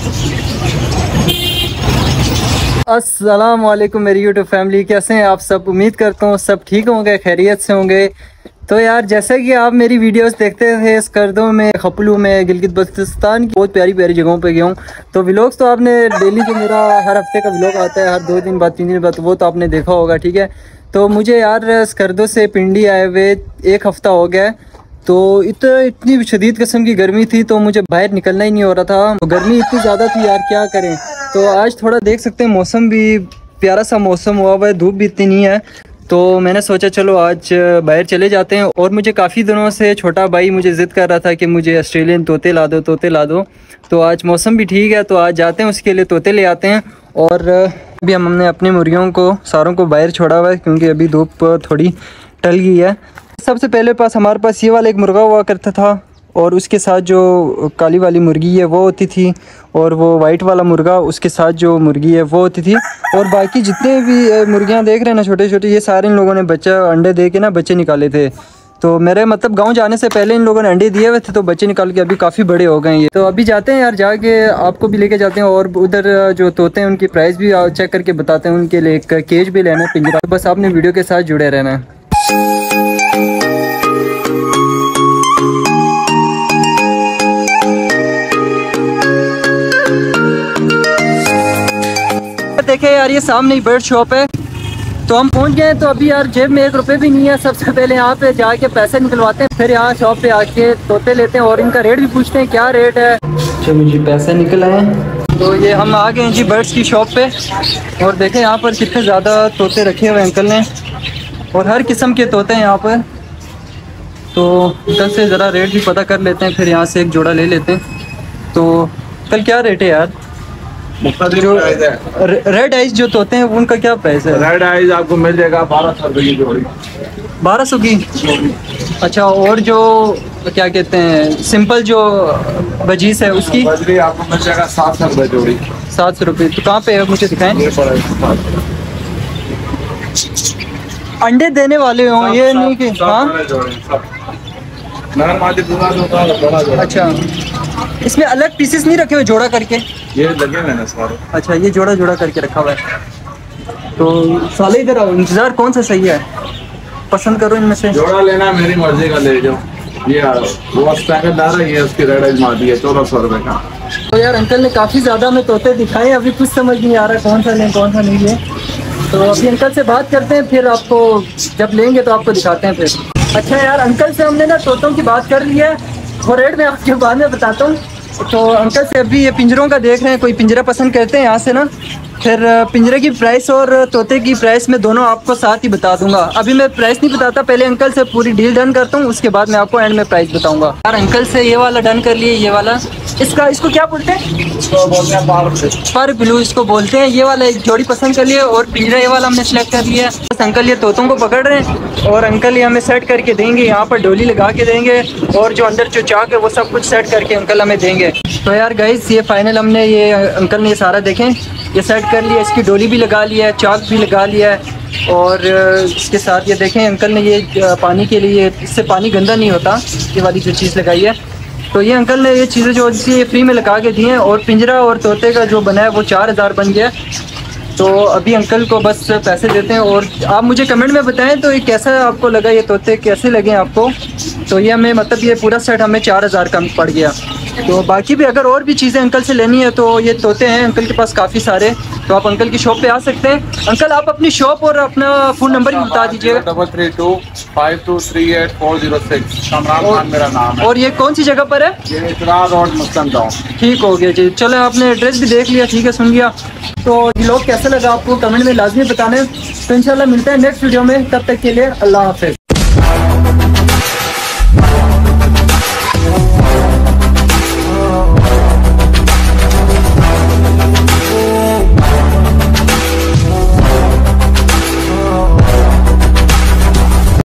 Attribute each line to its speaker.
Speaker 1: अस्सलाम वालेकुम मेरी यूट्यूब फैमिली, कैसे हैं आप सब। उम्मीद करता हूँ सब ठीक होंगे, खैरियत से होंगे। तो यार जैसे कि आप मेरी वीडियोस देखते थे, स्कर्दों में, खपलू में, गिलगित बल्तिस्तान की बहुत प्यारी प्यारी जगहों पे गया हूँ। तो व्लॉग्स तो आपने डेली जो मेरा हर हफ्ते का व्लॉग आता है, हर 2 दिन बाद 3 दिन बाद, वो तो आपने देखा होगा, ठीक है। तो मुझे यार स्कर्दों से पिंडी आए हुए 1 हफ़्ता हो गया। तो इतनी शदीद किस्म की गर्मी थी, तो मुझे बाहर निकलना ही नहीं हो रहा था। तो गर्मी इतनी ज़्यादा थी यार, क्या करें। तो आज थोड़ा देख सकते हैं, मौसम भी प्यारा सा मौसम हुआ हुआ है, धूप भी इतनी नहीं है। तो मैंने सोचा चलो आज बाहर चले जाते हैं। और मुझे काफ़ी दिनों से छोटा भाई मुझे ज़िद कर रहा था कि मुझे ऑस्ट्रेलियन तोते ला दो, तोते ला दो। तो आज मौसम भी ठीक है, तो आज जाते हैं, उसके लिए तोते ले आते हैं। और अभी हमने अपनी मुर्गियों को सारों को बाहर छोड़ा हुआ है, क्योंकि अभी धूप थोड़ी टल गई है। सबसे पहले हमारे पास ये वाला एक मुर्गा हुआ करता था, और उसके साथ जो काली वाली मुर्गी है वो होती थी, और वो वाइट वाला मुर्गा उसके साथ जो मुर्गी है वो होती थी। और बाकी जितने भी मुर्गियां देख रहे हैं ना, छोटे छोटे, ये सारे इन लोगों ने अंडे दे के ना बच्चे निकाले थे। तो मेरे मतलब गांव जाने से पहले इन लोगों ने अंडे दिए हुए थे, तो बच्चे निकाल के अभी काफ़ी बड़े हो गए हैं ये। तो अभी जाते हैं यार, जाके आपको भी लेके जाते हैं, और उधर जो तोते हैं उनकी प्राइस भी चेक करके बताते हैं। उनके लिए एक केज भी लेना है, पिंजरा। बस आपने वीडियो के साथ जुड़े रहना है। देखे यार, ये सामने ही बर्ड शॉप है। तो हम पहुंच गए। तो अभी यार जेब में 1 रुपये भी नहीं है। सबसे पहले यहाँ पे जाके पैसे निकलवाते हैं, फिर यहाँ शॉप पे आके तोते लेते हैं, और इनका रेट भी पूछते हैं क्या रेट है। चलो जी, पैसे निकल आए। तो ये हम आ गए हैं जी बर्ड्स की शॉप पे। और देखें यहाँ पर कितने ज़्यादा तोते रखे हुए अंकल ने, और हर किस्म के तोते हैं यहाँ पर। तो अंकल से ज़रा रेट भी पता कर लेते हैं, फिर यहाँ से एक जोड़ा ले लेते हैं। तो कल क्या रेट है यार? जो रेड आइज जो तोते हैं उनका क्या प्राइस है?
Speaker 2: रेड आइज आपको मिल जाएगा 1200 रुपये की जोड़ी।
Speaker 1: 1200 की? अच्छा, और जो क्या कहते हैं सिंपल जो बजीस है उसकी?
Speaker 2: बजरी आपको मिल जाएगा 700 रुपये जोड़ी।
Speaker 1: 700 रुपये। तो कहाँ पे है, मुझे दिखाएं। अंडे देने वाले हों ये नहीं कि? हाँ, अच्छा, इसमें अलग पीसेस नहीं रखे हुए जोड़ा करके?
Speaker 2: ये लगे हुए हैं सारे।
Speaker 1: अच्छा, ये जोड़ा जोड़ा करके रखा हुआ है। तो साले इधर आओ, इंतजार कौन सा सही है, पसंद करो इनमें से।
Speaker 2: जोड़ा लेना मेरी मर्जी का ले जाओ। ये वो पैकेटदार है, ये उसकी रेड आइज मार दी है 1400 रुपये का।
Speaker 1: तो यार अंकल ने काफ़ी ज़्यादा हमें तोते दिखाए, अभी कुछ समझ नहीं आ रहा कौन सा लें कौन सा नहीं लें। तो अभी अंकल से बात करते हैं, फिर आपको जब लेंगे तो आपको दिखाते हैं फिर। अच्छा यार, अंकल से हमने ना तोतों की बात कर ली है, वो रेट मैं आपके बाद में बताता हूँ। तो अंकल से अभी ये पिंजरों का देख रहे हैं, कोई पिंजरा पसंद करते हैं यहाँ से ना, फिर पिंजरे की प्राइस और तोते की प्राइस में दोनों आपको साथ ही बता दूंगा। अभी मैं प्राइस नहीं बताता, पहले अंकल से पूरी डील डन करता हूँ, उसके बाद मैं आपको एंड में प्राइस बताऊंगा। यार अंकल से ये वाला डन कर लिए, ये वाला, इसको क्या बोलते हैं?
Speaker 2: इसको बोलते हैं
Speaker 1: पर ब्लू इसको बोलते हैं। ये वाला एक जोड़ी पसंद कर लिए, और पिंजरा ये वाला हमने सेलेक्ट कर लिया। बस अंकल ये तोतों को पकड़ रहे हैं, और अंकल ये हमें सेट करके देंगे, यहाँ पर डोली लगा के देंगे, और जो अंदर जो चाक है वो सब कुछ सेट करके अंकल हमें देंगे। तो यार गाइस, ये फाइनल हमने ये अंकल ने ये सारा देखें, ये सेट कर लिया, इसकी डोली भी लगा लिया है, चाक भी लगा लिया है, और इसके साथ ये देखें अंकल ने ये पानी के लिए, इससे पानी गंदा नहीं होता, ये वाली जो चीज़ लगाई है। तो ये अंकल ने ये चीज़ें जो ये फ्री में लगा के दी हैं, और पिंजरा और तोते का जो बना है वो 4000 बन गया। तो अभी अंकल को बस पैसे देते हैं, और आप मुझे कमेंट में बताएं तो ये कैसा आपको लगा, ये तोते कैसे लगे आपको। तो ये हमें मतलब ये पूरा सेट हमें 4000 का पड़ गया। तो बाकी भी अगर और भी चीज़ें अंकल से लेनी है, तो ये तोते हैं अंकल के पास काफ़ी सारे, तो आप अंकल की शॉप पे आ सकते हैं। अंकल आप अपनी शॉप और अपना फ़ोन नंबर भी बता दीजिएगा।
Speaker 2: 3325238406 कामरान खान मेरा नाम है।
Speaker 1: और ये कौन सी जगह पर है?
Speaker 2: ये इतरा रोड मुस्लिम टाउन।
Speaker 1: ठीक हो गया जी, चलो आपने एड्रेस भी देख लिया, ठीक है, सुन लिया। तो ये लोग कैसा लगा आपको कमेंट में लाजमी बताना है। तो इंशाल्लाह मिलते हैं नेक्स्ट वीडियो में, तब तक के लिए अल्लाह हाफ़िज़।